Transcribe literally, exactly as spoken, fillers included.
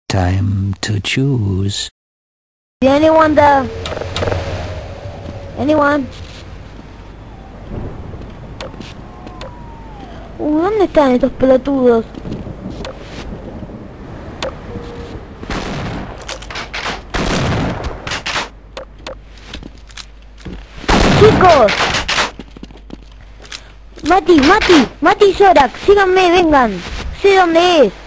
Time to choose. Anyone there? Anyone? Uh, ¿dónde están estos pelotudos? ¡Chicos! Mati, Mati, Mati y Zorak, síganme, vengan. Sé dónde es.